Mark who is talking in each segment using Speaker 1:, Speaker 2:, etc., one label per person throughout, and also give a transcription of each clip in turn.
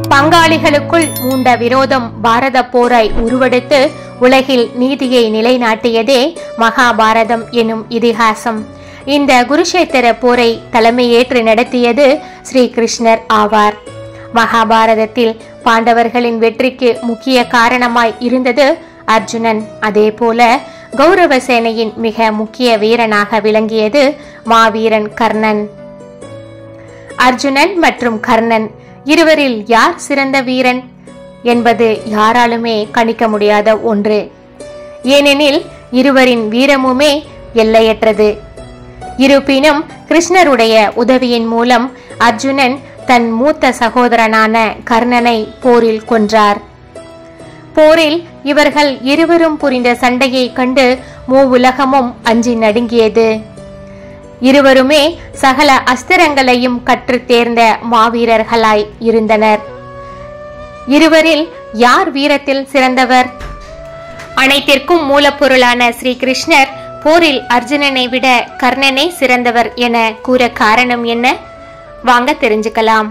Speaker 1: பங்காளிகளுக்குள் மூண்ட விரோதம் பாரத போராய் உருவெடுத்து உலகில் நீதியை நிலைநாட்டியதே மகாபாரதம் எனும் இதிகாசம். இந்த குருஷேத்திர போரை தலைமையேற்று நடத்தியது ஸ்ரீகிருஷ்ணர் ஆவார். மகாபாரதத்தில் பாண்டவர்களின் வெற்றிக்கு முக்கிய காரணமாய் இருந்தது அர்ஜுனன். அதே போல கௌரவ சேனையின் மிக முக்கிய வீரனாக விளங்கியது மாவீரன் கர்ணன். அர்ஜுனன் மற்றும் கர்ணன் இருவரில் யார் சிறந்த வீரன் என்பது யாராலுமே கணிக்க முடியாத ஒன்று. ஏனெனில் இருவரின் வீரமுமே எல்லையற்றது. இருப்பினும் கிருஷ்ணருடைய உதவியின் மூலம் அர்ஜுனன் தன் மூத்த சகோதரனான கர்ணனை போரில் கொன்றார். போரில் இவர்கள் இருவரும் புரிந்த சண்டையை கண்டு மூவுலகமும் அஞ்சி நடுங்கியது. இருவருமே சகல அஸ்திரங்களையும் கற்று தேர்ந்த மாவீரர்களாய் இருந்தனர். இருவரில் யார் வீரத்தில் சிறந்தவர்? அனைத்திற்கும் மூலப்பொருளான ஸ்ரீகிருஷ்ணர் போரில் அர்ஜுனனை விட கர்ணனை சிறந்தவர் என கூற காரணம் என்ன? வாங்க தெரிஞ்சுக்கலாம்.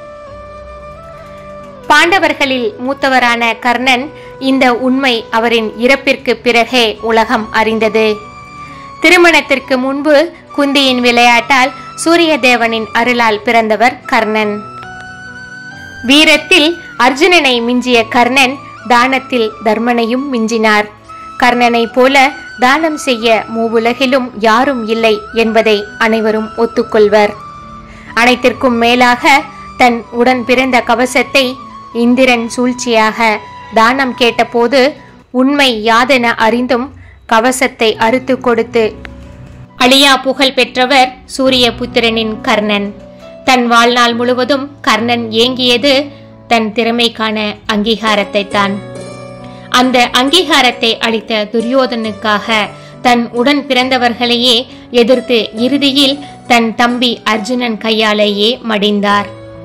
Speaker 1: பாண்டவர்களில் மூத்தவரான கர்ணன் இந்த உண்மை அவரின் இறப்பிற்கு பிறகே உலகம் அறிந்தது. திருமணத்திற்கு முன்பு குந்தியின் விளையாட்டால் சூரிய தேவனின் அருளால் பிறந்தவர் கர்ணன். வீரத்தில் அர்ஜுனனை மிஞ்சிய கர்ணன் தானத்தில் தர்மனையும் மிஞ்சினார். கர்ணனை போல தானம் செய்ய மூவுலகிலும் யாரும் இல்லை என்பதை அனைவரும் ஒத்துக்கொள்வர். அனைத்திற்கும் மேலாக தன் உடன் பிறந்த கவசத்தை இந்திரன் சூழ்ச்சியாக தானம் கேட்டபோது உண்மை யாதென அறிந்தும் கவசத்தை அறுத்து கொடுத்து அழியா புகழ் பெற்றவர் சூரிய புத்திரனின் கர்ணன். தன் வாழ்நாள் முழுவதும் கர்ணன் ஏங்கியது தன் திறமைக்கான அங்கீகாரத்தை தான். அந்த அங்கீகாரத்தை அளித்த துரியோதனுக்காக தன் உடன் பிறந்தவர்களையே எதிர்த்து இறுதியில் தன் தம்பி அர்ஜுனன் கையாலேயே மடிந்தார்.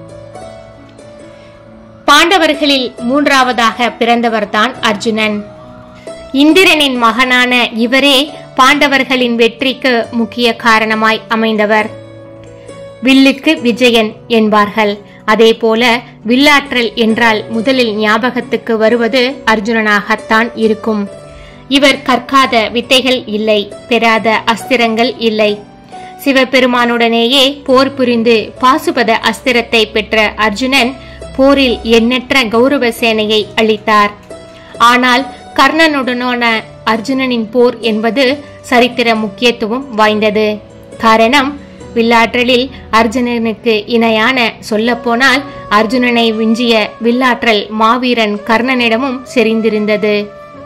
Speaker 1: பாண்டவர்களில் மூன்றாவதாக பிறந்தவர்தான் அர்ஜுனன். இந்திரனின் மகனான இவரே பாண்டவர்களின் வெற்றிக்கு முக்கிய காரணமாய் அமைந்தவர். வில்லுக்கு விஜயன் என்பார்கள். அதே போல வில்லாற்றல் என்றால் முதலில் ஞாபகத்துக்கு வருவது அர்ஜுனனாகத்தான் இருக்கும். இவர் கற்காத வித்தைகள் இல்லை, பெறாத அஸ்திரங்கள் இல்லை. சிவபெருமானுடனேயே போர் புரிந்து பாசுபத அஸ்திரத்தை பெற்ற அர்ஜுனன் போரில் எண்ணற்ற கௌரவ சேனையை அளித்தார். ஆனால் கர்ணனுடனான அர்ஜுனனின் போர் என்பது சரித்திர முக்கியத்துவம் வாய்ந்தது. காரணம், வில்லாற்றலில் அர்ஜுனனுக்கு இணையான சொல்லப்போனால் அர்ஜுனனை விஞ்சிய வில்லாற்றல் மாவீரன் கர்ணனிடமும் செறிந்திருந்தது.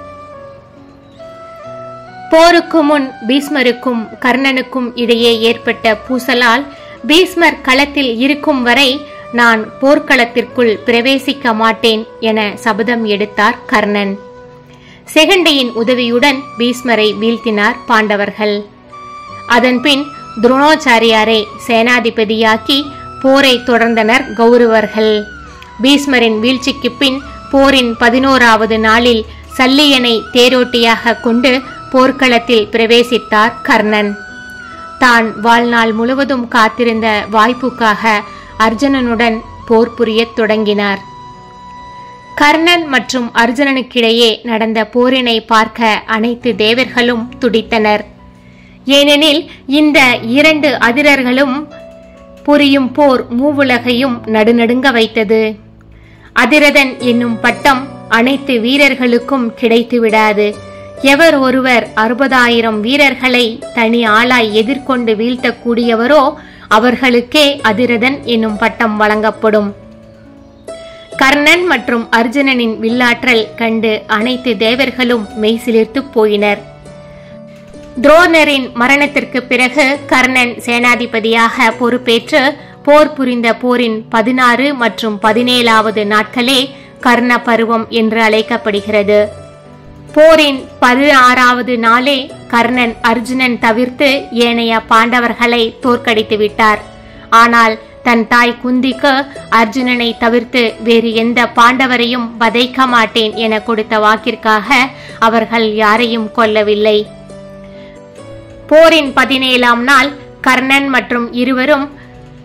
Speaker 1: போருக்கு முன் பீஷ்மருக்கும் கர்ணனுக்கும் இடையே ஏற்பட்ட பூசலால் பீஷ்மர் களத்தில் இருக்கும் வரை நான் போர்க்களத்திற்குள் பிரவேசிக்க மாட்டேன் என சபதம் எடுத்தார் கர்ணன். செகண்டையின் உதவியுடன் பீஷ்மரை வீழ்த்தினார் பாண்டவர்கள். அதன்பின் துரோணாச்சாரியாரை சேனாதிபதியாக்கி போரை தொடர்ந்தனர் கௌரவர்கள். பீஷ்மரின் வீழ்ச்சிக்கு பின் போரின் 11வது நாளில் சல்லியனை தேரோட்டியாக கொண்டு போர்க்களத்தில் பிரவேசித்தார் கர்ணன். தான் வாழ்நாள் முழுவதும் காத்திருந்த வாய்ப்புக்காக அர்ஜுனனுடன் போர் புரியத் தொடங்கினார். கர்ணன் மற்றும் அர்ஜுனனுக்கிடையே நடந்த போரினை பார்க்க அனைத்து தேவர்களும் துடித்தனர். ஏனெனில் இந்த இரண்டு அதிரர்களும் புரியும் போர் மூவுலகையும் நடுநடுங்க வைத்தது. அதிரதன் என்னும் பட்டம் அனைத்து வீரர்களுக்கும் கிடைத்து விடாது. எவர் ஒருவர் 60,000 வீரர்களை தனி ஆளாய் எதிர்கொண்டு வீழ்த்தக்கூடியவரோ அவர்களுக்கே அதிரதன் என்னும் பட்டம் வழங்கப்படும். கர்ணன் மற்றும் அர்ஜுனனின் வில்லாற்றல் கண்டு அனைத்து தேவர்களும் மெய்சிலிர்த்து போயினர். துரோணரின் மரணத்திற்கு பிறகு கர்ணன் சேனாதிபதியாக பொறுப்பேற்று போர் புரிந்த போரின் 16 மற்றும் 17வது நாட்களே கர்ண பருவம் என்று அழைக்கப்படுகிறது. போரின் 16வது நாளே கர்ணன் அர்ஜுனன் தவிர்த்து ஏனைய பாண்டவர்களை தோற்கடித்து விட்டார். ஆனால் தன் தாய் குந்திக்கு அர்ஜுனனை தவிர்த்து வேறு எந்த பாண்டவரையும் வதைக்க மாட்டேன் என கொடுத்த வாக்கிற்காக அவர்கள் யாரையும் கொல்லவில்லை. போரின் 17ஆம் நாள் கர்ணன் மற்றும் இருவரும்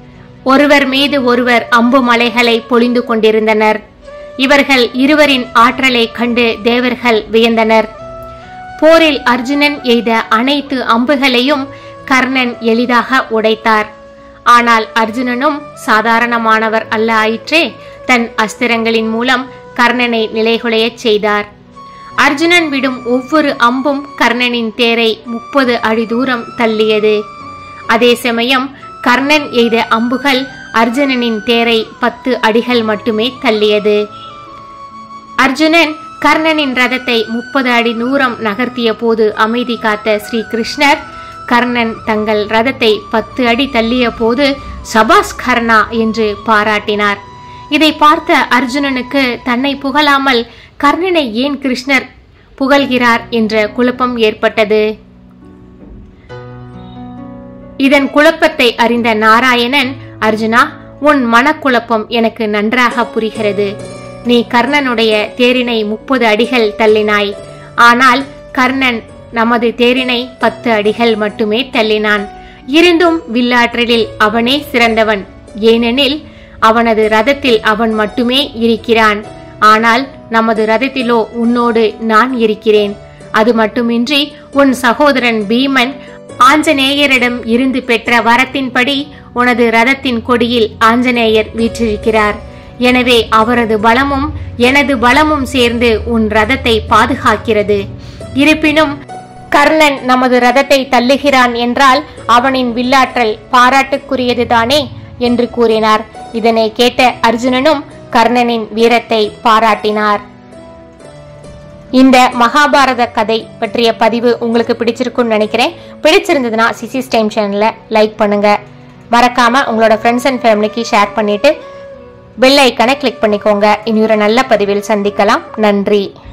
Speaker 1: ஒருவர் மீது ஒருவர் அம்பு மலைகளை பொழிந்து கொண்டிருந்தனர். இவர்கள் இருவரின் ஆற்றலை கண்டு தேவர்கள் வியந்தனர். போரில் அர்ஜுனன் எய்த அனைத்து அம்புகளையும் கர்ணன் எளிதாக உடைத்தார். ஆனால் அர்ஜுனனும் சாதாரணமானவர் அல்ல ஆயிற்றே. தன் அஸ்திரங்களின் மூலம் கர்ணனை நிலைகுலையச் செய்தார். அர்ஜுனன் விடும் ஒவ்வொரு அம்பும் கர்ணனின் தேரை 30 அடி தூரம் தள்ளியது. அதே சமயம் கர்ணன் எய்த அம்புகள் அர்ஜுனனின் தேரை 10 அடிகள் மட்டுமே தள்ளியது. அர்ஜுனன் கர்ணனின் ரதத்தை 30 அடி தூரம் நகர்த்திய போது அமைதி காத்த ஸ்ரீ கிருஷ்ணர் கர்ணன் தங்கள் ரதத்தை 10 அடி தள்ளிய போது சபாஸ் கர்ணா என்று பாராட்டினார். இதை பார்த்த அர்ஜுனனுக்கு தன்னை புகழாமல் கர்ணனை ஏன் கிருஷ்ணர் புகழ்கிறார் என்ற குழப்பம் ஏற்பட்டது. இதன் குழப்பத்தை அறிந்த நாராயணன், அர்ஜுனா, உன் மனக்குழப்பம் எனக்கு நன்றாக புரிகிறது. நீ கர்ணனுடைய தேரினை 30 அடிகள் தள்ளினாய். ஆனால் கர்ணன் நமது தேரினை 10 அடிகள் மட்டுமே தள்ளினான். இருந்தும் வில்லாற்றலில் அவனே சிறந்தவன். ஏனெனில் அவனது ரதத்தில் அவன் மட்டுமே இருக்கிறான். ஆனால் நமது ரதத்திலோ உன்னோடு நான் இருக்கிறேன். அது மட்டுமின்றி உன் சகோதரன் பீமன் ஆஞ்சநேயரிடம் இருந்து பெற்ற வரத்தின்படி உனது ரதத்தின் கொடியில் ஆஞ்சநேயர் வீற்றிருக்கிறார். எனவே அவரது பலமும் எனது பலமும் சேர்ந்து உன் ரதத்தை பாதுகாக்கிறது. இருப்பினும் கர்ணன் நமது ரதத்தை தள்ளுகிறான் என்றால் அவனின் வில்லாற்றல் பாராட்டுக்குரியதுதானே என்று கூறினார். இதனை கேட்ட அர்ஜுனனும் கர்ணனின் வீரத்தை பாராட்டினார். இந்த மகாபாரத கதை பற்றிய பதிவு உங்களுக்கு பிடிச்சிருக்குன்னு நினைக்கிறேன். பிடிச்சிருந்ததுன்னா சிசிஸ் டைம் சேனலை லைக் பண்ணுங்க. மறக்காம உங்களோட ஃப்ரெண்ட்ஸ் அண்ட் ஃபேமிலிக்கு ஷேர் பண்ணிட்டு பெல் ஐக்கனை கிளிக் பண்ணிக்கோங்க. இனி ஒரு நல்ல பதிவில் சந்திக்கலாம். நன்றி.